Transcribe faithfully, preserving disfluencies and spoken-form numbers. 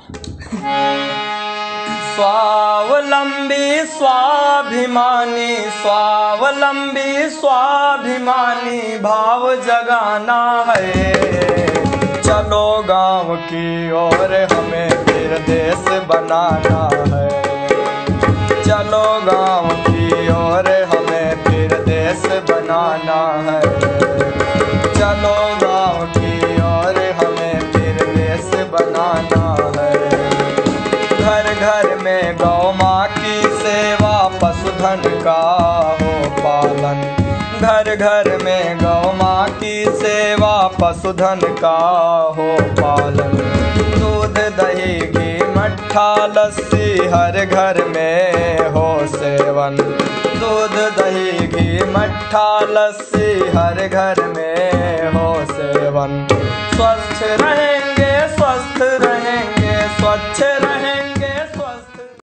स्वावलंबी स्वाभिमानी स्वावलंबी स्वाभिमानी भाव जगाना है। चलो गांव की ओर हमें फिर देश बनाना है। चलो गांव की ओर हमें फिर देश बनाना है। चलो गांव की ओर हमें फिर देश बनाना है। घर घर में गौ माँ की सेवा पशुधन का हो पालन। घर घर में गौ माँ की सेवा पशुधन का हो पालन। दूध दही घी मट्ठा लस्सी हर घर में हो सेवन। दूध दही घी मट्ठा लस्सी हर घर में हो सेवन। स्वस्थ रहेंगे स्वस्थ रहेंगे स्वच्छ रहेंगे